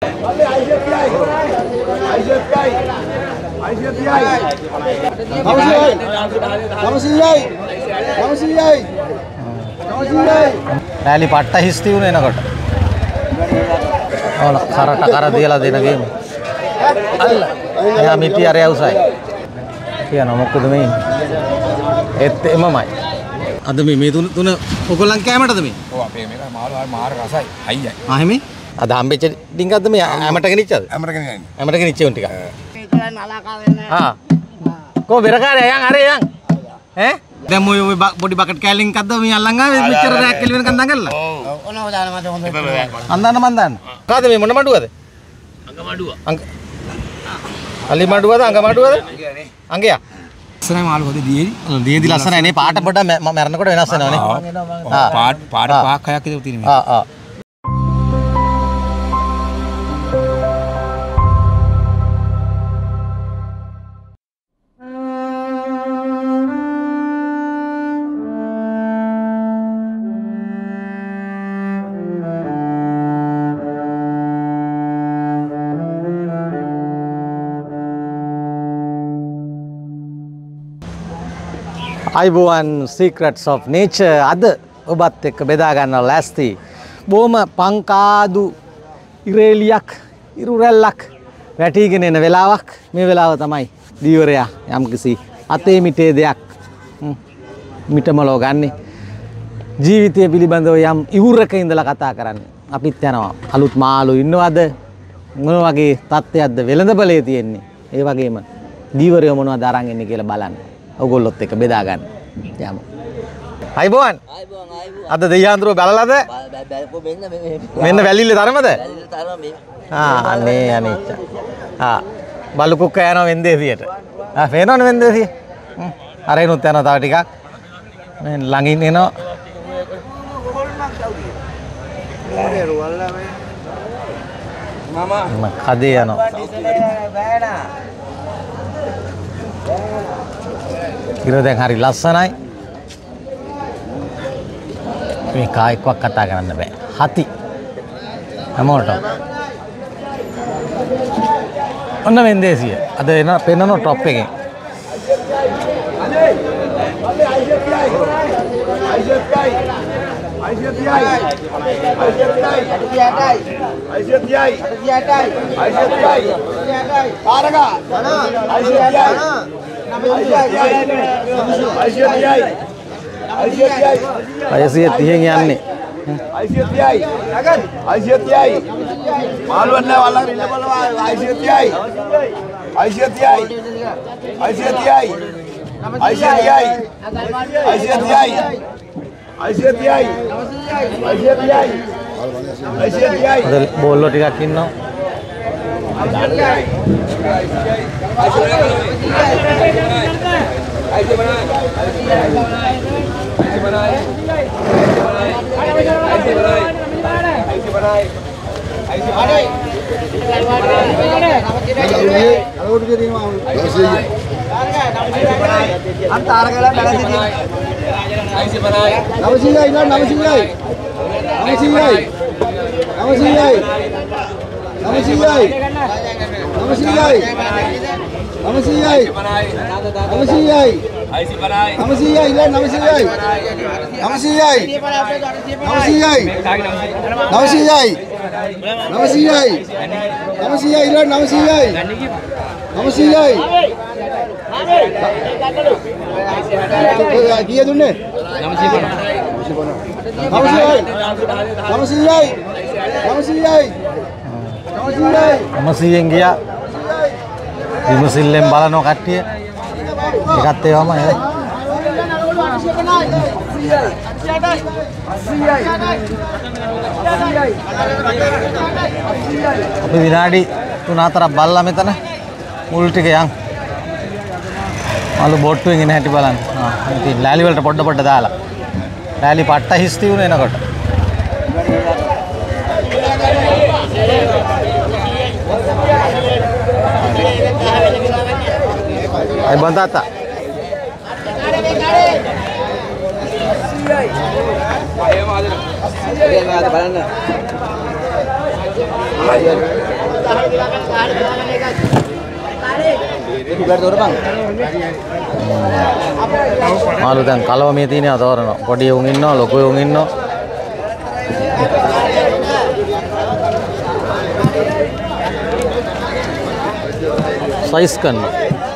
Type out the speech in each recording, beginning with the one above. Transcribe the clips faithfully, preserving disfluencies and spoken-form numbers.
රැලි පට්ට හිස්ති වුණේ එනකොට. ඕන කරට කර දියලා දෙන ගේම. අල්ල. එයා මිටි අර යවුසයි. කියන මොකද මේ? ඒත් එමමයි. අද මේ මේ තුන තුන ඔයගොල්ලන් කැමරටද මේ? ඔව් අපේ මේක මාළු මාර රසයි. අයියයි. ආ හැමි? අද හම්බෙච්ච ඩිංගක්ද මේ ඇමට ගෙනිච්චද? ඇමට ගෙනිච්චා. ඇමට ගෙනිච්ච උන් ටික. ඒකලා නලාකා වෙන්නේ. ආ. කො බෙරකාරය යන් අරේ යන්. ඈ? දැන් මොයි ඔය පොඩි බකට් කෑල්ලෙන් එකක්ද මේ අල්ලන් ආවේ මෙච්චර රැක් කෙලි වෙනකන් දඟලලා. ඔව්. ඔනව දාන මට හොඳ. අන්දාන්න මන් දාන්න. කාද මේ මොන මඩුවද? අඟ මඩුව. අඟ. අලි මඩුවද අඟ මඩුවද? අඟයා. ලස්සනයි මාළු හොද දියේදි. දියේදි ලස්සනයි නේ පාට පොඩ මැරෙනකොට වෙනස් වෙනවනේ. ආ පාට පාට පහක් හයක් විතර තියෙන මේ. ආ ආ. අයිබෝවන් Secrets of Nature අද ඔබත් එක්ක බෙදා ගන්න ලෑස්ති. බොහොම පංකාදු ඉරේලියක් ඉරු රැල්ලක් වැටිගෙන එන වෙලාවක් මේ වෙලාව තමයි දීවරයා යම්කිසි අතේ මිටේ දෙයක් මිටමලෝ ගන්නේ. ජීවිතය පිළිබඳව යම් ඉවුරක ඉඳලා කතා කරන්නේ. අපිත් යනවා අලුත් මාළු ඉන්නවද මොන වගේ තත්ත්වයක්ද වෙළඳපොලේ තියෙන්නේ. ඒ වගේම දීවරය මොනවද අරන් එන්නේ කියලා බලන්න. ඔයගොල්ලොත් එක්ක බෙදා ගන්න. යමු. අයිබෝවන්. අයිබෝවන් අයිබෝවන්. අද දෙයියන්තර බලලාද? බැලපො මෙන්න මෙන්න වැලිල්ලේ තරමද? වැලිල්ලේ තරම මේ. ආ අනේ අනිච්ච. ආ බලු කුක්ක යනවා වෙන්දේසියට. ආ පේනවනේ වෙන්දේසිය. හ්ම්. අර එනුත් යනවා තව ටිකක්. මේ ළඟින් එනවා. මම කදේ යනවා. බෑනා. ඉර දැන් හරි ලස්සනයි. මේ කායිකවක් කතා කරන්න බෑ. හති. හැමෝටම. ඔන්න වෙන්දේසිය. අද එන පෙන්නන টොප් එකෙන්. අයසිය තිහෙන් යන්නේ. අයසිය තියයි. නගන්. අයසිය තියයි. මාළුවක් නෑ වල්ලන් ඉන්න බලවා. අයසිය තියයි. අයසිය තියයි. අයසිය තියයි. අයසිය තියයි. අයසිය තියයි. අයසිය තියයි. අයසිය තියයි. අයසිය තියයි. අද බෝල්ලෝ ටිකක් ඉන්නවා. ऐसे बनाए ऐसे बनाए ऐसे बनाए ऐसे बनाए ऐसे बनाए अंतार गला डाला दीजिए ऐसे बनाए नमस्ते इधर नमस्ते नमस्ते नमस्ते नमस्ते नमस्ते नमस्ते ऐसे बनाए नमस्ते इधर नमस्ते नमस्ते नमस्ते नमस्ते नमस्ते इधर नमस्ते नमस्ते किए तूने नमस्ते नमस्ते नमस्ते नमस्ते गया විමසිල්ලෙන් බලනවා කට්ටිය. ඒකත් ඒවමයි. අපි විනාඩි තුන හතරක් බලලා මෙතන මුල් ටික යන්. මාළු බොට්ටුවෙන් එන හැටි බලන්න. ආ ඉතින් ලෑලි වලට පොඩ පොඩ දාලා. ලෑලි පට්ට හිස්ති වුණ එනකොට. Ay bantata. මාළු දැන් කලව මේ තියෙනවා තෝරනවා. පොඩි උන් ඉන්නවා, ලොකු උන් ඉන්නවා. සයිස් කරනවා.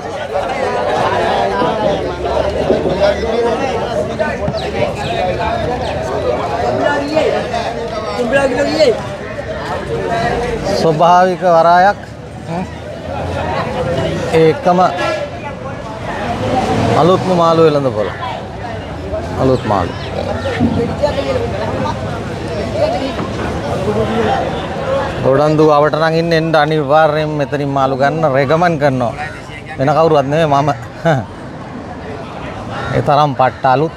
ස්වභාවික වරායක් ඒකම අලුත්ම මාළු වෙළඳ පොළ. අලුත් මාළු. ගොඩන්දු අවට නම් ඉන්න එන්න අනිවාර්යෙන් මෙතනින් මාළු ගන්න රෙකමන්ඩ් කරනවා. වෙන කවුරුවත් නෙමෙයි මම. ඒ තරම් පට්ට අලුත්.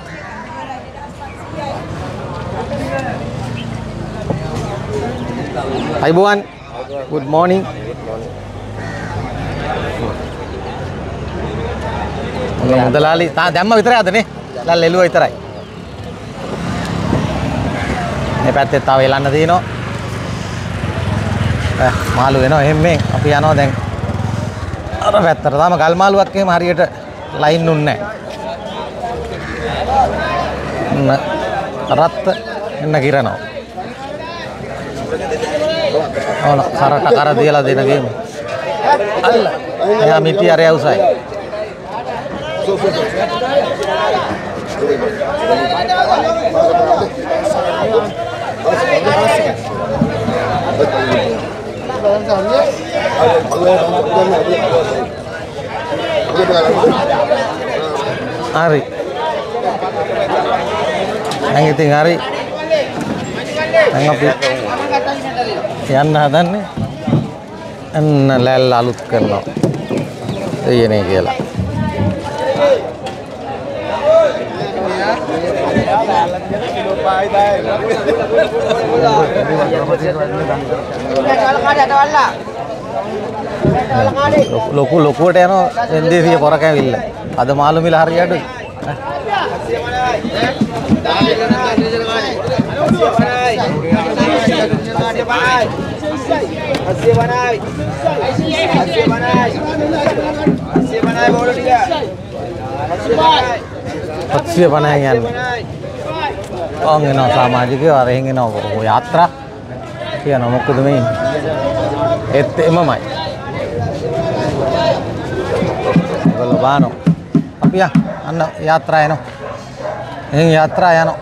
අයිබෝවන් good morning. මුදලාලි තා දැම්ම විතරයි අද නේ. ලල් එළුව විතරයි. මේ පැත්තේ තව එලන්න තියෙනවා. ඈ මාළු එනවා එහෙම මේ අපි යනවා දැන්. අර පැත්තට තාම ගල් මාළුවක් එහෙම හරියට ලයින් උන්නේ නැහැ. රත් එන්න කිරනවා. ඕන කරට කර දියලා දෙන ගේම. අල්ල. එයා මිටි අර යවුසයි. Hari. Yang itu hari. Tengok yan hadan nih. En lel lalut kerno. Iya nih gila. ලොකු ලොකුවට යන එන්දේසිය පොර කැවිල්ල. අද මාළු මිල හරිය අඩුයි. හත්සිය පනහයි යන්නේ. ඔන් එනවා සමාජිකයෝ අර එහෙන් එනවා යාත්‍රා කියන මොකද මේ ඉන්නේ. ඒත් එමමයි. ඒගොල්ලෝ බානෝ. අපි යා අන්න යාත්‍රා යනවා. එහෙන් යාත්‍රා යනවා.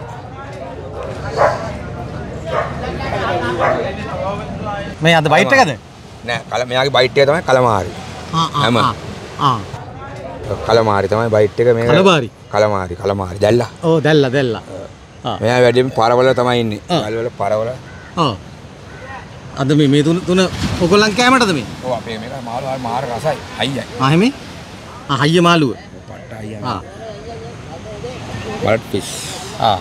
මේ අද බයිට් එකද? නෑ කල මෙයාගේ බයිට් එක තමයි කලමාරි. ආ ආ ආ. කලමාරි තමයි බයිට් එක මේක. කලමාරි. කලමාරි කලමාරි දැල්ලා. ඔව් දැල්ලා දැල්ලා. ආ. මෙයා වැඩිම පරවල තමයි ඉන්නේ. වල පරවල. ඔව්. අද මේ මේ තුන තුන ඔයගොල්ලන් කෑමටද මේ? ඔව් අපේ මේක මාළු මාර රසයි. අයියයි. ආ හැමේ? ආ හයිය මාළුව. පට්ට අයියයි. ආ. බල්ට් ෆිෂ්. ආ.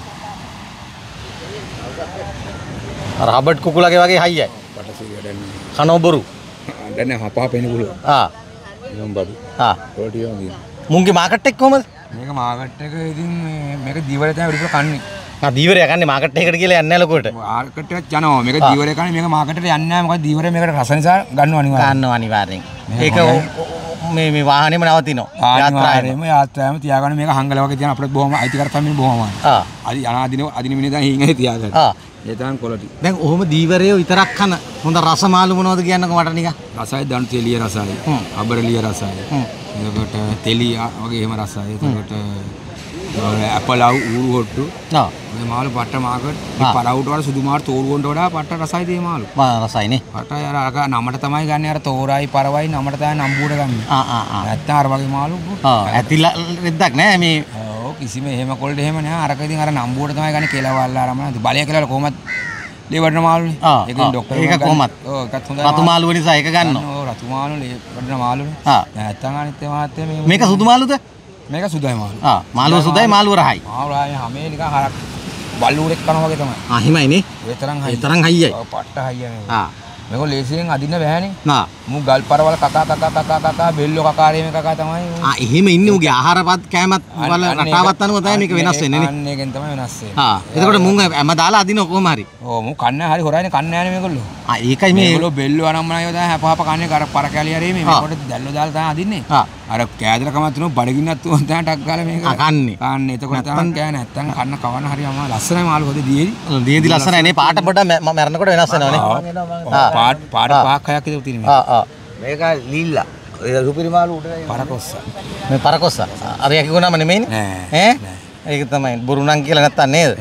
අර හබඩ් කුකුලගේ වගේ හයියයි. පටසිය දැන්නේ. කනෝ බොරු. දැන්නේ හපහ පෙන්න පුළුවන්. ආ. යම් බඩු. ආ. රෝටියෝ ගිහින්. මුංගේ මාකට් එක කොහමද? මේක මාකට් එක ඉතින් මේක දීවරේ තමයි වැඩිපුර කන්නේ. ආ දීවරය කන්නේ මාකට් එකකට කියලා යන්නේ නැහැ ලොකුවට. මාකට් එකට යනවා. මේක දීවරේ කන්නේ මේක මාකට් එකට යන්නේ නැහැ. මොකද දීවරේ මේකට රස නිසා ගන්නවා අනිවාර්යයෙන්. ගන්නවා අනිවාර්යෙන්. ඒක මේ මේ වාහනේම නවතිනවා. යාත්‍රාවේම යාත්‍රාවේම තියාගන්න මේක හංගල වගේ තියන අපිට බොහොම අයිතිකරකම් බොහොම. ආ. අදි අනාදින අදින මිනිහ දැන් හිඟේ තියාගන්න. ආ. ඒ තරම් ක්වොලිටි. දැන් ඔහොම දීවරය විතරක් කන හොඳ රස මාළු මොනවද කියන්නකෝ මට නිකන්. රසයි දණු තෙලිය රසයි. අබරලිය රසයි. එතකොට තෙලිය වගේ එහෙම රසයි. එතකොට ඇපල් අවු ඌරු හොට්ටු. ආ. මේ මාළු පට්ට මාකට් මේ පරවුට වල සුදු මාළු තෝරුවන්ට වඩා පට්ට රසයි තේ මාළු. මා රසයිනේ. පට්ටයි අර අර නමට තමයි ගන්න අර තෝරයි පරවයි නමට තමයි නම්බුවට ගන්න. ආ ආ ආ. නැත්තම් අර වගේ මාළු. ආ ඇතිලා රෙද්දක් නෑ මේ. ඔව් කිසිම එහෙම කොල්ඩ් එහෙම නෑ. අරක ඉතින් අර නම්බුවට තමයි ගන්න කෙලවල්ලා අරම. බලය කියලා කොහොමද ලේ වඩන මාළුනේ. ඒකෙන් ડોක්ටර් ඒක කොහොමද? ඔව් ඒකත් හොඳයි. රතු මාළුව නිසා ඒක ගන්නවා. ඔව් රතු මාළු ලේ වඩන මාළුනේ. ආ. නැත්තම් අනිත් ඒවාත් මේ මේක සුදු මාළුද? මේක සුදුයි මාළු. ආ මාළුව සුදුයි මාළුව රහයි. මාළු රහයි හැමේ නිකන් හරක් බල්ලුරෙක් කනවා වගේ තමයි. ආ හිමයිනේ. ඒ තරම් හයි. ඒ තරම් හයියයි. ඔව් පට්ට හයිය මේ. ආ. මේක ලේසියෙන් අදින්න බෑනේ. නා. මු ගල් පරවල කකා කකා කකා කකා බෙල්ලෝ කකාරේ මේ කකා තමයි. ආ එහෙම ඉන්නේ උගේ ආහාරපත් කෑමත් වල රටාවත් අනුව තමයි මේක වෙනස් වෙන්නේ නේ. අන්න ඒකෙන් තමයි වෙනස් වෙන්නේ. ආ එතකොට මුං හැම දාලා අදින කොහොම හරි. ඔව් මු කන්න හරි හොරයිනේ කන්න යන්නේ මේගොල්ලෝ. ආ ඒකයි මේ මේගොල්ලෝ බෙල්ලෝ අනම්මනා යෝදා හැපහප කන්නේ කර පර කැලිය හරි මේ මේකට දැල්ලෝ දාලා තමයි අදින්නේ. ආ අර කෑදර කමත් තුන බඩගින්නත් තුන තමයි ටක් ගාලා මේක. ආ කන්නේ. කන්නේ. එතකොට තමයි කෑ නැත්තම් කන්න කවන්න හරි අමාරු. ලස්සනයි මාළු හොදේ දීේදි. දීේදි ලස්සනයි නේ පාට පොඩ මැරෙනකොට වෙනස් වෙනවනේ. පාට පාට පහක් හයක් විතර තියෙනවා. ආ ආ මේක ලීල්ලා. ඒ සුපිරි මාළු උඩ පරකොස්ස. මේ පරකොස්ස. අර යකිගුණාම නෙමෙයිනේ. ඈ ඒක තමයි බොරු නම් කියලා නැත්තම් නේද?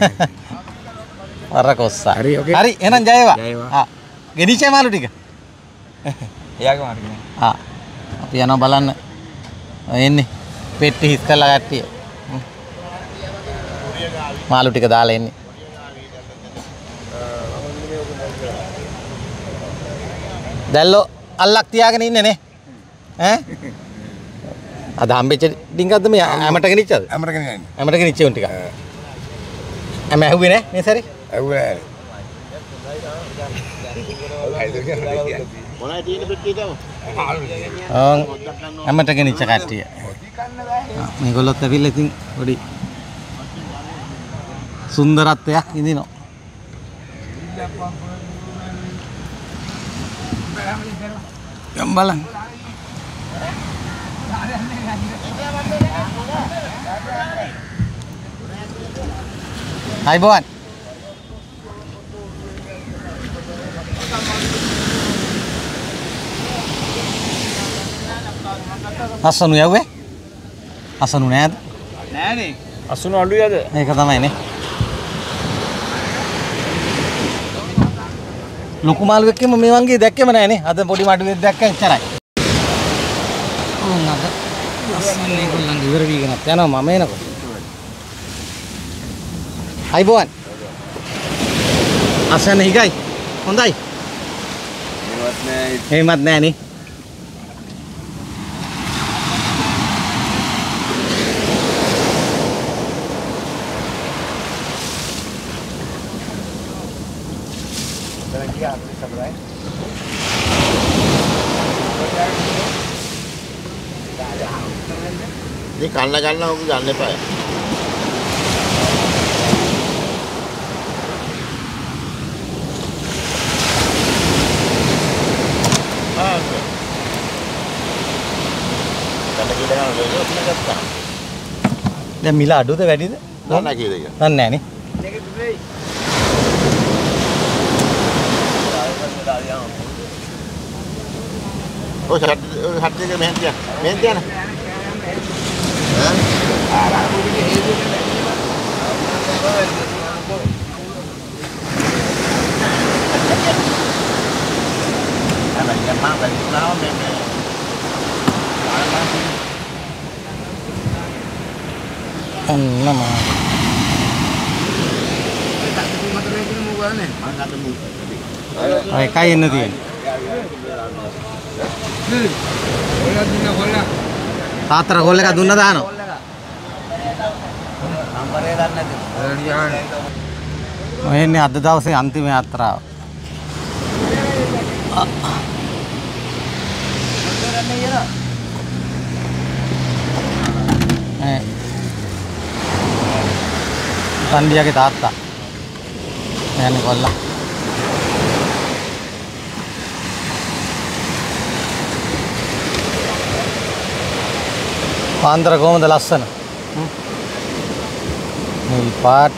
පරකොස්ස. හරි ඕකේ. හරි එහෙනම් ජය වේවා. ආ ගෙනිච්චේ මාළු ටික. එයාගේ මාළු නේ. ආ අපි යනවා බලන්න. එන්නේ පෙට්ටි හිස් කරලා ගැට්ටිය. මාළු ටික දාලා එන්නේ. දැල්ලෝ අල්ලක් තියාගෙන ඉන්නේ නේ ඈ අද හම්බෙච්ච ඩිංගක්ද මේ ඇමට ගෙනිච්චද ඇමට ගෙනියන්නේ ඇමට ගෙනිච්චේ උන් ටික ඇම ඇහුවේ නෑ මේ සැරේ ඇහුවේ මොනවද තියෙන පෙට්ටියද ඔව් ඇමට ගෙනිච්ච කට්ටිය මේගොල්ලොත් ඇවිල්ලා ඉතින් පොඩි සුන්දරත්වයක් ඉඳිනවා යම් බලන්න අයිබෝන් අසනු යව්වේ අසනු නෑද නෑනේ අසුන අඩුයිද ඒක තමයිනේ ලොකු මාළුවෙක්ම මේ වගේ දැක්කෙම නෑනේ අද පොඩි මාළුවෙක් දැක්ක එච්චරයි උන් අද අස්සන්නේ ඒගොල්ලන් ඉවර වීගෙනත් යනවා මම එනකොට අයිබෝන් අසන්න හිගයි හොඳයි මේවත් නෑ එහෙමත් නෑනේ මේ කන්න ගන්න ඕක ගන්න එපා. ආ. කන්න කියලා ගන්න ඕක ගත්තා. දැන් මිල අඩුද වැඩිද නෑ කීයද ඒක? දන්නේ නෑනේ ඔය හත් හත් දෙක මෙහෙන් තියන්න. මෙහෙන් තියන්න. අන්න මා ඔය එකයි එන්න තියෙන්නේ තාත්තර කොල්ල එක දුන්න දානවා නම්බරේ දන්නේ නැති ඔය එන්නේ අද දවසේ අන්තිම යාත්‍රාව ඈ තන්ඩියාගේ තාත්තා යන්නේ කොල්ලා පාන්දර කොහමද ලස්සන නිල් පාට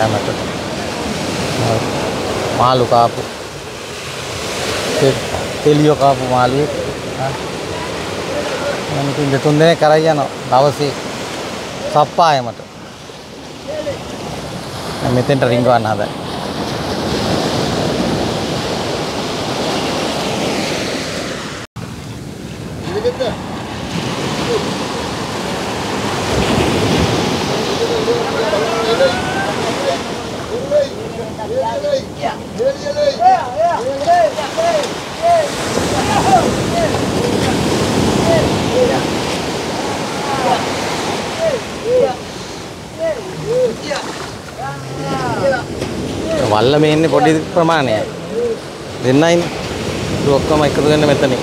කෑමට. මාළු කාපු. තෙලියෝ කාපු මාළුවෙක්. මම ඉතින් දෙතුන් දිනක් කරා යනවා දවසේ සප්පායමට. මම මෙතෙන්ට රිංගවන්න හදා. වල්ල මේ ඉන්නේ පොඩි ප්‍රමාණයයි. දෙන්නයිනේ. ඒක ඔක්කොම එකතු වෙන්න මෙතනින්.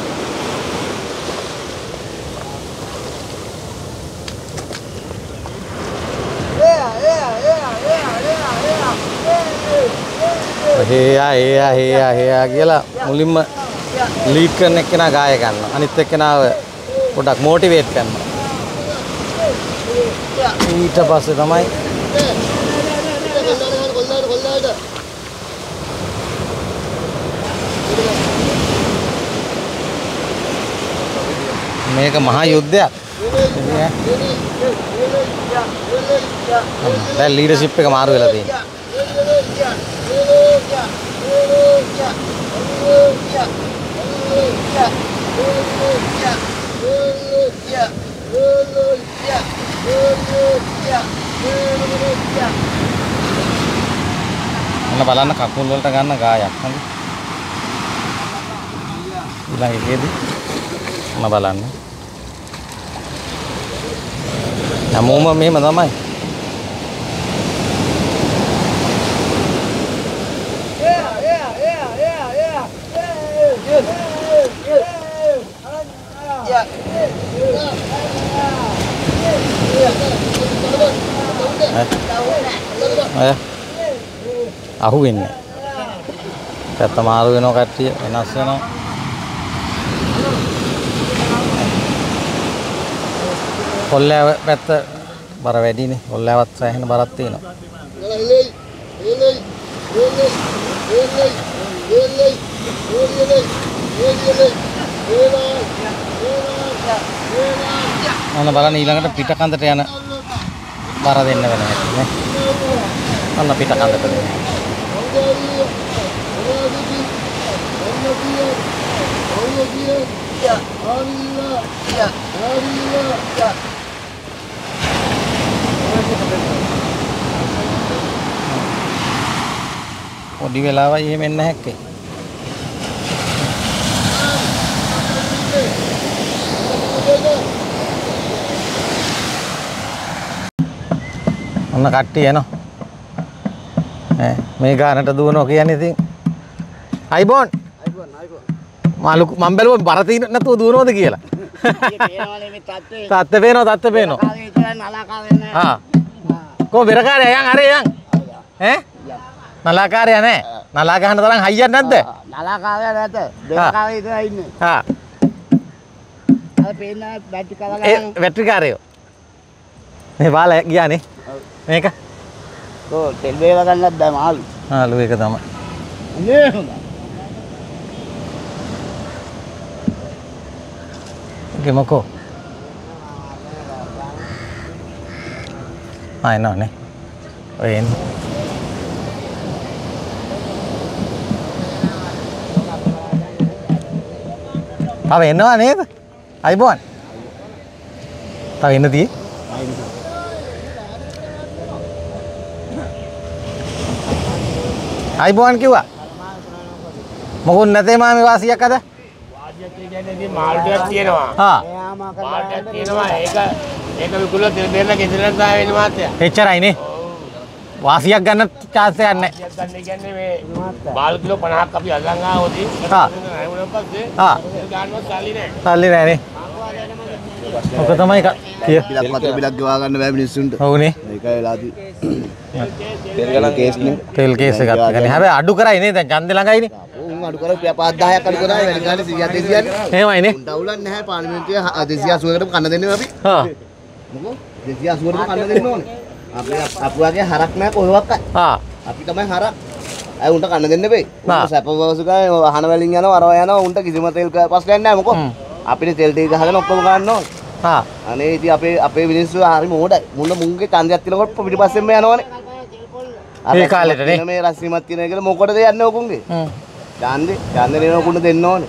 හේයා හේයා හේයා හේයා කියලා මුලින්ම ලීඩ් කරන එක්කෙනා ගාය ගන්නවා. අනිත් එක්කෙනාව පොඩක් මොටිවේට් කරනවා. ඊට පස්සේ තමයි මේක මහා යුද්ධයක්. දැන් ලීඩර්ෂිප් එක මාරු වෙලා තියෙනවා. මොන බලන්න කකුල් වලට ගන්න ගායක් හරි. ඊළඟ එකේදී මොන බලන්න. හැමෝම මෙහෙම තමයි. අය අහු වෙන්නේ. පැත්ත මාරු වෙනවා කට්ටිය වෙනස් වෙනවා. කොල්ලෑව පැත්ත බර වැඩිනේ. කොල්ලෑවත් සෑහෙන බරක් තියෙනවා. අන්න බලන්න ඊළඟට පිට කන්දට යන බර දෙන්න වෙන හැටි නේ. අන්න පිට කන්දට දෙන්න. පොඩි වෙලාවයි එහෙම එන්න හැක්කේ. ඔන්න කට්ටිය එනවා. ඈ මේ ගානට දුවනවා කියන්නේ ඉතින් අයිබෝන් අයිබෝන් අයිබෝන් මාළු මම බැලුවා බර තියෙන නැතුව දුවනවද කියලා. මේ පේනවනේ මේ තත්ත්වේ. තත්ත්වේ පේනවා තත්ත්වේ පේනවා. කාලේ ඉතලා නලාකාරය නෑ. හා. කො බෙරකාරය යන් අරේ යන්. ඈ? නලාකාරය නෑ. නලා ගහන්න තරම් හයියක් නැද්ද? නලාකාරය නැත. බෙරකාරය ඉතලා ඉන්නේ. හා. අර පේන බැටරි කාලා ගන්න. ඒ බැටරි කාරයෝ. මේ බාලා ගියානේ. මේක කො තෙල් වේව ගන්නත් බෑ මාළු. මාළු එක තමයි. නේ හොඳයි. මොකෝ ආ එනවා නේ ඔය එන්නේ තව එනවා නේද අයිබෝන් තව එන්න තියේ අයිබෝන් කිව්වා මොකුත් නැතේ මාමේ වාසියක් අද මාළු ටිකක් තියෙනවා. හා. මාළු ටිකක් තියෙනවා. ඒක ඒක විකුණලා තෙල් බේරලා ගෙදරට දාලා වෙන මාත්‍යා. එච්චරයිනේ. වාසියක් ගන්න chance එකක් නැහැ. වාසියක් ගන්න කියන්නේ මේ මාළු කිලෝ පනහක් අපි අල්ලන් ආවෝදී. හා. ආවුණා පස්සේ. හා. තෙල් ගන්නවත් සල්ලි නැහැ. සල්ලි නැහැනේ. ඔක තමයි කිය. බිලක් වතුර බිලක් ගෙවා ගන්න බෑ මිනිස්සුන්ට. ඔව්නේ. ඒකයි වෙලා තියෙන්නේ. තෙල් ගන්න කේස් නේ. තෙල් කේස් එකක් ගන්නේ. හැබැයි අඩු කරයි නේ දැන් ඡන්දේ ළඟයිනේ. උන් අඩු කරා පහ දහයක් අඩු කරා වැඩි ගන්න සීයක් දෙසියක්. එහෙමයිනේ. ඩවුලක් නැහැ පාර්ලිමේන්තුවේ දෙසිය අසූවකට කන්න දෙන්නේ අපි. හා. මොකෝ දෙසිය අසූවකට කන්න දෙන්න ඕනේ. අපි අපුවාගේ හරක් නෑ කොහෙවත්. ආ අපි තමයි හරක්. අය උන්ට කන්න දෙන්න බෑ. ආ. උන්ට සැප පවසුකයි අහන වලින් යනවා අරවා යනවා උන්ට කිසිම තෙල් ප්‍රශ්නයක් නෑ මොකෝ. අපිට තෙල් ටික ගහගෙන ඔක්කොම ගන්න ඕනේ. ආ අනේ ඉතින් අපේ අපේ මිනිස්සු හරි මොඩයි. මුන්න මුංගේ ඡන්දයක් තිනකොට පිටිපස්සෙන්ම යනවනේ. ඒ කාලෙටනේ. මේ රස්සිමත් තියෙනවා කියලා මොකටද යන්නේ ඔකුන්ගේ? හ්ම්. ඡන්දේ ඡන්දේ නේනකුන්න දෙන්න ඕනේ.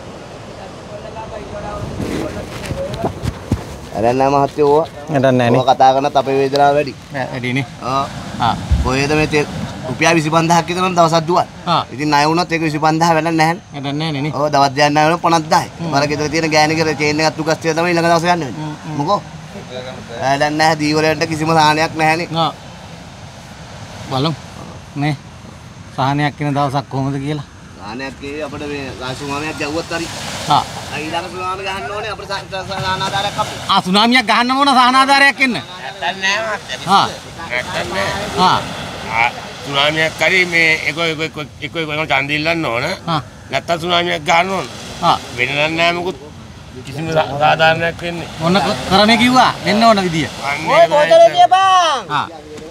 අරන් නෑ මහත්තයෝ ඕවා. නටන්න නෑනේ. ඕවා කතා කරනත් අපේ වේදනාව වැඩි. වැඩිනේ. ආ. ආ කොහෙද මේ තෙල් රුපියල් විසිපන්දාහක් විතර නම් දවසක් දුවන. ආ ඉතින් ණය වුණොත් ඒක විසිපන්දාහ වැඩක් නැහැ. නටන්න නෑනේ නේ. ඔව් දවස් දෙකක් ණය වුණොත් පනස්දාහයි. බර ගෙදර තියෙන ගෑණිගේ චේන් එකක් තුගස් තියලා තමයි ඊළඟ දවසේ යන්නේ. මොකෝ? වැඩක් නැහැ දීවලට කිසිම සාහනයක් නැහැනේ. ආ බලමු නේ සහනයක් වෙන දවසක් කොහොමද කියලා. සාහනයක් ඒ අපිට මේ රාජසුමාමියක් ගැව්වත් හරි. ආ ඊළඟ සුනාමි ගහන්න ඕනේ අපිට සාහනාධාරයක් අපිට. ආ සුනාමියක් ගහන්න ඕන සහනාධාරයක් එන්න. නැත්තන් නෑ මහත්තයා. ආ නැත්තන් නෑ. ආ ආ සුනාමියක් කරි මේ එක එක එක එක එක ඡන්ද ඉල්ලන්න ඕන. ආ නැත්තම් සුනාමියක් ගන්න ඕන. ආ වෙනනම් නෑ මොකුත් කිසිම සාධාරණයක් වෙන්නේ. මොන කරන්නේ කිව්වා වෙන්න ඕන විදිය. ඔය පොතේ කියපන්. ආ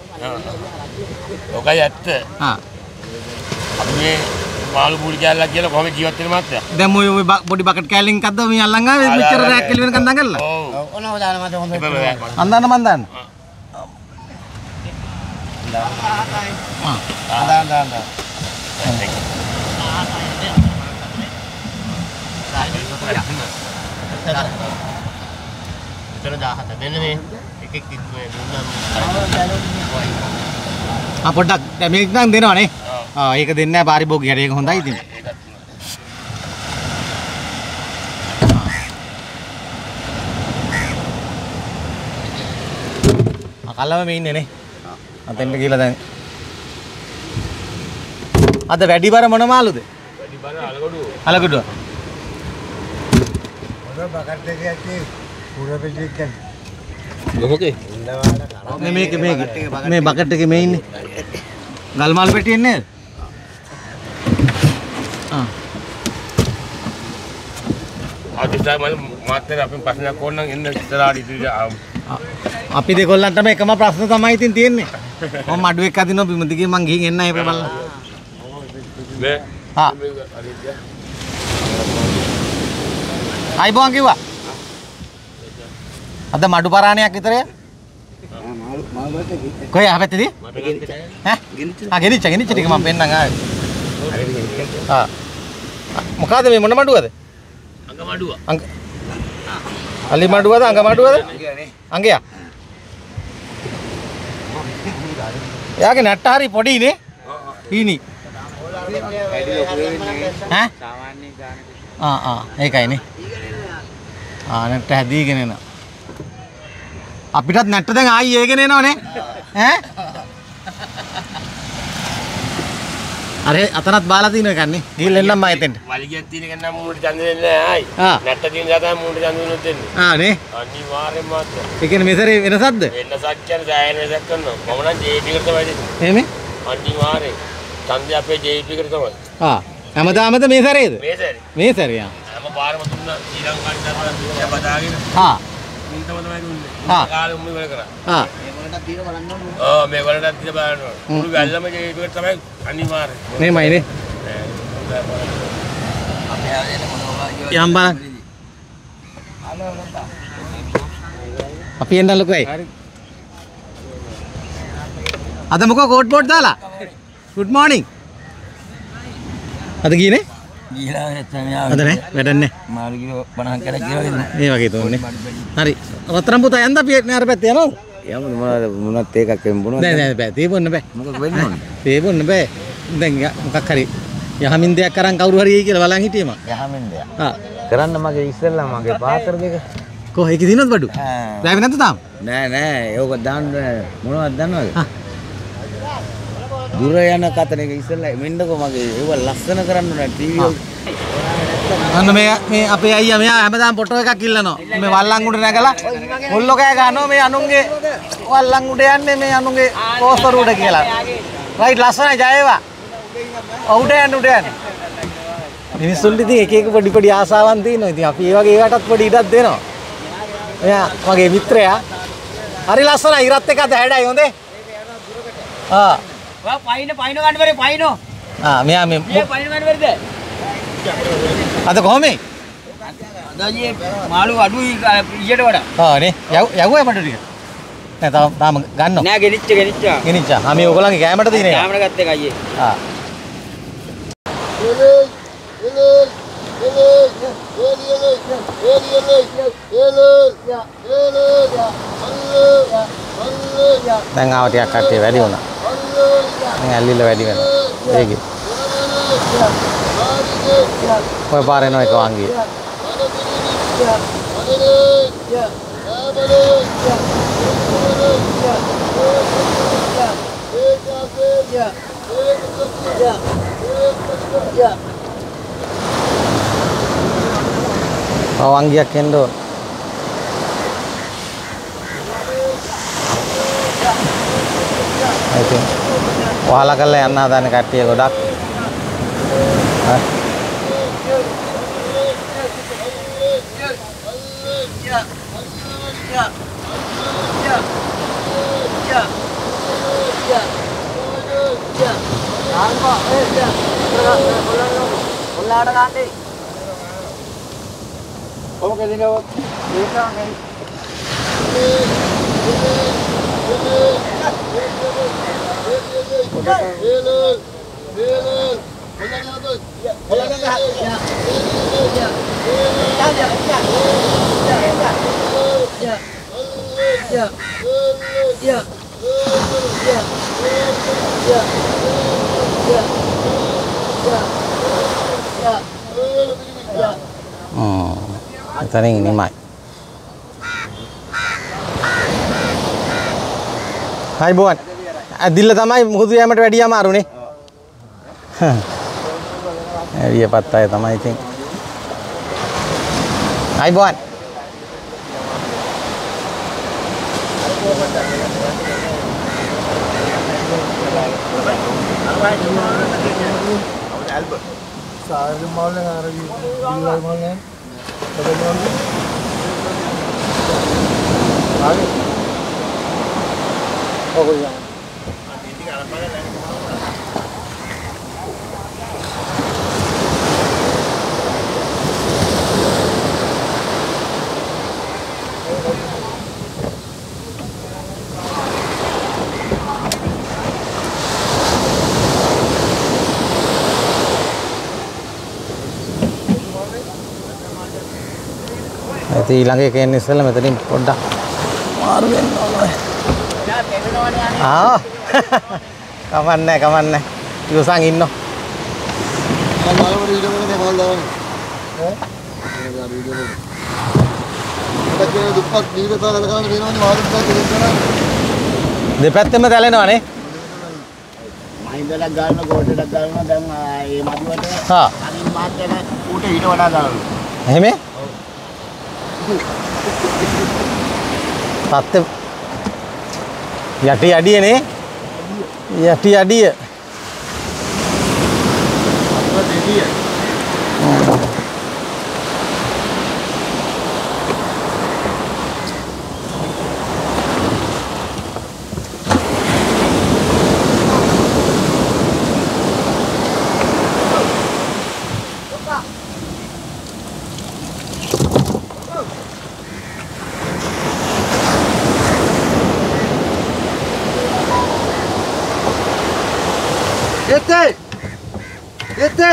ඔකයි ඇත්ත. ආ අපි මේ මාළු පූඩි කෑල්ලක් කියලා කොහොම ජීවත් වෙන මාත්‍යා. දැන් මොයි ඔය පොඩි බකට් කෑල්ලෙන් එකක්ද මේ අල්ලන් ආවේ මෙච්චර රැක් කෙල වෙනකන් දඟලලා. ඔව්. ඔන්න දාන මට හොඳ. අන්දාන්න මන් දාන්න. ආ දාන දාන දාන. විතර දහහත දෙන්න මේ එකෙක් තිබ්බේ දුන්නාම ආ පොඩ්ඩක් දැන් මේක නම් දෙනවනේ. ආ ඒක දෙන්නේ නැහැ පාරිභෝගිකයට ඒක හොඳයි ඉතින්. ආ කලම මේ ඉන්නේ නේ. අතෙන්ට ගිහලා දැන් අද වැඩි බර මොන මාළුද? වැඩි බර අලගොඩුව. අලගොඩුව. මොකේ? මේ මේක මේක මේ බකට් එකේ මේ ඉන්නේ. ගල් මාළු පෙට්ටිය එන්නේ නේද? ආ. ආදිස්සා මම මාත්‍ර අපෙන් ප්‍රශ්නයක් ඕන නම් එන්න ඉස්සරහට ඉතින් අපි දෙකොල්ලන්ටම එකම ප්‍රශ්න තමයි ඉතින් තියෙන්නේ. මම මඩුවෙක් අදිනවා බිම දිගේ මං ගිහින් එන්න ඒක බලන්න. මේ ආ. අයිබෝන් කිව්වා. අද මඩු පරාණයක් විතරය. කොහේ ආපැත්තේදී? ඈ? ආ ගෙනිච්ච ගෙනිච්ච ටික මම පෙන්නන් ආවේ. ආ. මොකද්ද මේ මොන මඩුවද? අඟ මඩුව. අඟ. අලි මඩුවද අඟ මඩුවද? අඟයා. යාගේ නැට්ට හරි පොඩි නේ? හීනි. ඈ? සාමාන්‍ය ගාන. ආ ආ ඒකයි නේ. ආ නැට්ට හැදීගෙන එනවා. අපිටත් නැට්ට දැන් ආයි ඒගෙන එනවනේ ඈ අර අතනත් බාලා තිනව එකන්නේ ගිහින් එන්නම් මම එතෙන්ට වලිගයක් තියෙන එක නම් මූණට ඡන්ද දෙන්නේ නැහැ ආයි. ආ. නැට්ට තියෙන දා තමයි මූණට ඡන්ද දුන්නොත් දෙන්නේ. ආ නේ අනිවාර්යෙන්ම මාත්‍යා. ඒ කියන්නේ මෙසරේ වෙනසක්ද වෙනසක් කියන්නේ සෑහෙන වෙනසක් කරනවා. මම නම් ජේ පී එකට තමයි දෙන්නේ. එහෙමනේ අනිවාර්යෙන්. ඡන්දය අපේ ජේ පී එකට තමයි. ආ හැමදාමද මේ සැරේද මේ සැරේ. මේ සැරේ ආ හැම පාරම දුන්නා ශ්‍රී ලංකාවේ දරලා බදාගෙන ආ මුන්ටම තමයි දුන්නේ. ආ. කාලෙ උඹ ඉවර කරා. ආ ඔව් මේ වලටත් දිහා බලන්න ඕන. මුළු වැල්ලම ජේ පී එකට තමයි අනිවාර්යෙන්. මේමයි නේ යම් බලන්න අපි එන්න ලොකයි අද මොකෝ කෝට් බෝඩ් දාලා good morning අද ගියේ නේ ගිහලා නැත්නම් අද නෑ වැඩක් නෑ මාළු කිලෝ පනහක් කඩක් කියලා දෙන්න. මේ වගේ තෝන්නේ හරි රත්තරන් පුතා යන්න අපි අර පැත්තේ යනවද යමුද මොනවද මොනවත් ඒකක් වෙන්න මොනවද? නෑ නෑ බෑ තේබොන්න බෑ මොකද වෙන්න ඕනේ? තේබොන්න බෑ දැන් යා- මොකක් හරි යහමින් දෙයක් අරන් කවුරු හරි එයි කියලා බලන් හිටියේ මම යහමෙන් දෙයක්. ආ කරන්න මගේ ඉස්සෙල්ලා මගේ පාත්‍ර දෙක. කොහේ ඒකේ දිනනද බඩු ආ. රැවි නැද්ද තාම නෑ නෑ ඒක දාන්න මොනවද දන්නවද? ආ. දුර යන කතන එක ඉස්සෙල්ලා මෙන්නකෝ මගේ ඒව ලස්සන කරන්න ඕන ටීවී අන්න මේ මේ අපේ අයියා මෙයා හැමදාම ෆොටෝ එකක් ඉල්ලනවා මේ වල්ලන් උඩ නැගලා මුල්ලෝ කෑ ගන්නවා මේ අනුන්ගේ වල්ලන් උඩ යන්නේ මේ අනුන්ගේ පෝස්ටර් උඩ කියලා රයිට් ලස්සනයි ජයේවා උඩ යන්න උඩ යන්න මිනිස්සුන්ට ඉතින් එක එක පොඩි පොඩි ආසාවන් තියෙනවා ඉතින් අපි ඒ වගේ ඒකටත් පොඩි ඉඩක් දෙනවා මෙයා මගේ මිත්‍රයා හරි ලස්සනයි ඉරත් එක අද හැඩයි හොඳේ ආ ඔයා පයින් පයින් ගන්න බැරි පයින්. ආ මෙයා මේ ඊයේ පයින් ගන්න බැරිද? අද කොහොමද? අද ඊයේ මාළු අඩුයි ඊයට වඩා. ආ නේ යවුවා මට ටික. නෑ තාම තාම ගන්නව. නෑ ගෙනිච්ච ගෙනිච්ච. ගෙනිච්චා. ආ මේ ඔයගොල්ලන්ගේ කැමරට තියෙන එක. කැමර ගත්ත එක අයියේ. ආ දැන් ආව ටිකක් කට්ටිය වැඩි වුණා. දැන් ඇල්ලිල්ල වැඩි වෙනවා. ඒකේ. ඔය පාරේ නෝ එක වංගිය. ඔය වංගියක් එන්න ඕන. I think වහලා කරලා යන්න හදන කට්ටිය ගොඩක්. හා Hmm, එතනින් නිමයි. හයි බෝන්. ඇදිල්ල තමයි මුහුදු යෑමට වැඩි අමාරුනේ. එළියපත් අය තමයි ඉතින්. හයි බෝන්. Sahil mall yang ada di Bilal mall kan, betul mall. Lagi. Oh iya. ඉතින් ඊළඟ එකේ එන්න ඉස්සෙල්ලා මෙතනින් පොඩ්ඩක් මාරු වෙන්න ඕනේ. ආ කමන්නේ කමන්නේ. ඉවසන් ඉන්නෝ. Kalau malam video mana malam dah ni. Eh? Ada video ni. Kita kena dupat video tak ada kan video ni malam dah kita kena. දෙපැත්තෙම තැලෙනවනේ. මහින්දලක් ගන්න ගෝඩයක් ගන්නවා දැන් මේ මදුවට හා අනිත් මාත් යන ඌට ඊට වඩා දානවා. එහෙම? තත්ත යටි අඩියනේ. යටි අඩිය. Apa dia? Ete! Ete!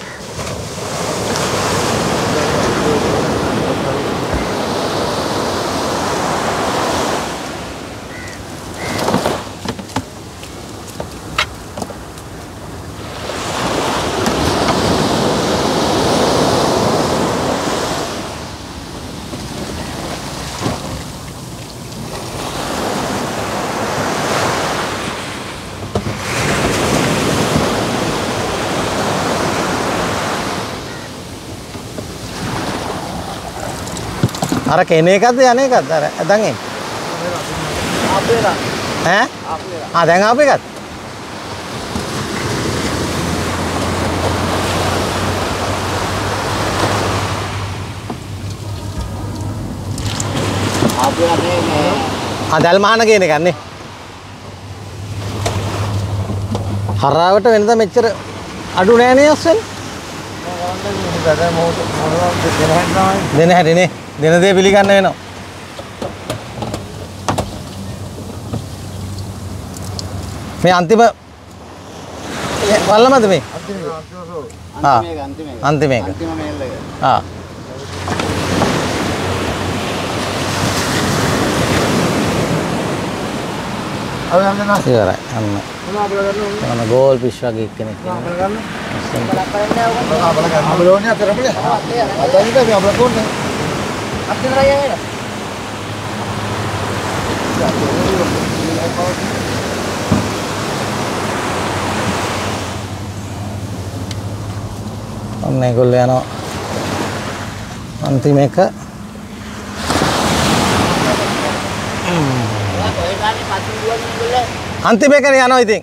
අර කෙන එකක්ද යන එකක්ද අර දැන් එන්නේ ආපේලා ඈ ආපේලා ආ දැන් ආපු එකක්ද ආපේලා නේ ආ දැල් මහන කියන එකක් නේ හරාවට වෙනද මෙච්චර අඩු නෑනේ අස්සෙන්. දෙන හැටිනේ. දෙන දේ පිළිගන්න වෙනවා. මේ අන්තිම වල්ලමද මේ? ආ අන්තිම එක. ආ අර යන්න නා. ඉවරයි. අන්න. මොන ගෝල් පිෂ් වගේ කෙනෙක් ඉන්නවා. අපල ගන්න. අපලෝනේ අතරමනේ. අතනින් මේ අපල කොන්නේ. අත්දෙන රයගෙන. ඔන්න ඒගොල්ලෝ යනවා අන්තිම එක. අන්තිම එකනේ යනවා ඉතින්.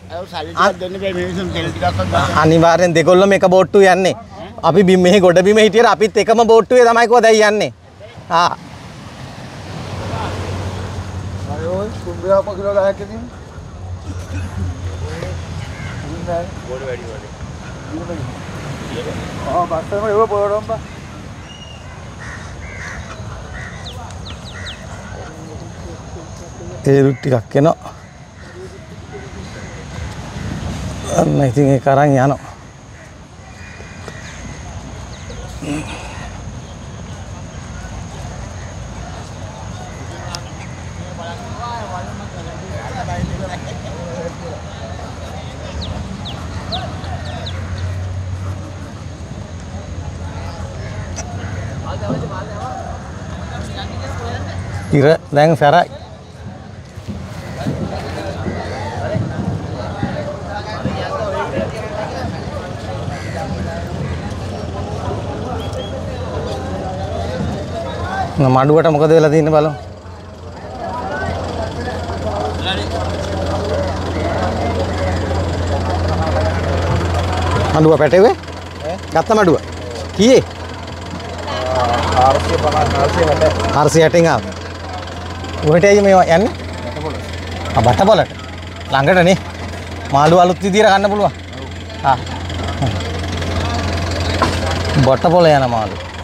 අනිවාර්යෙන් දෙගොල්ලම එක බෝට්ටුවේ යන්නේ. අපි බිම් මෙහි ගොඩ බිම හිටියට අපිත් එකම බෝට්ටුවේ තමයි කොහොද යන්නේ. ආ. අයෝ කුඹියා පොකිලෝ ගහක් ඉතින්. ගොඩ වැඩි වැඩි. ආ බස්සම ඒව පොරොම් බා. ඒ රුට් ටිකක් එනවා. අන්න ඉතින් ඒක අරන් යනවා. ඉර දැන් සැරයි. මඩුවට මොකද වෙලා තියෙන්නේ බලමු. මඩුව පැටෙවේ? ඈ ගත්ත මඩුව. කීයේ? හාරසිය පනස් හාරසිය හැටෙන් ආව. ඔහෙට ඇයි මේ යන්නේ? ආ බටපොලට. ළඟටනේ. මාළු අලුත් විදියට ගන්න පුළුවන්. ආ. බටපොල යන මාළු.